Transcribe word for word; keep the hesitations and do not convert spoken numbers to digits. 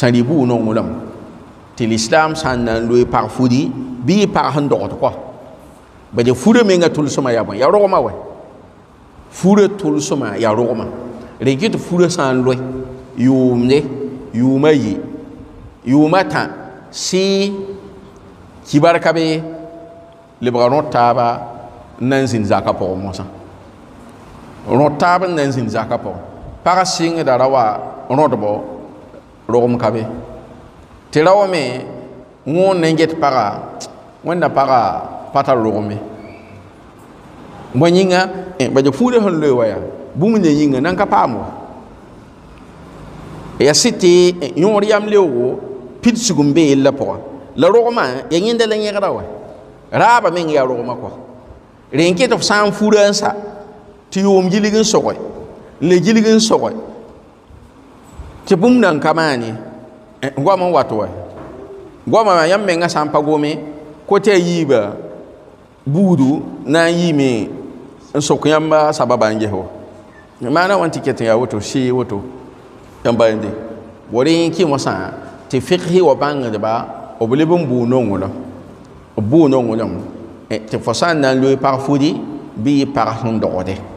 saribu no ngulam ti l'islam san nan loy par fudi bi par han do ko ba de fure me nga tul suma ya bon ya roma we fure tul suma ya roma regit fure san loy yumne yumayi yumata si kibarkabe le bra taba nan zin zaka po mo sa taba nan zin zaka po para sing da rawa rodbo rom kabe te rawa me ngon nenget para wanda para pata rome mo nyinga e ba je fude hon le waya bu mu ne yinga nan ka pamo ya siti yori yam lewo pit sugumbe la po la roma ya nyinde la nyega rawa raba men ya roma ko renke to sam furansa ti yom jiligin sokoy le jiligin sokoy ti bum nan kamani ngoma wato wa ngoma yam men nga sam pagome ko te yiba budu na yime nsokuyamba sababa njeho mana wanti kete ya woto shi woto yamba inde wori ki mo sa ti fiqhi wa banga de ba oblebum bu no ngola bu no ngola e ti fosan nan lui par fudi bi par hon dode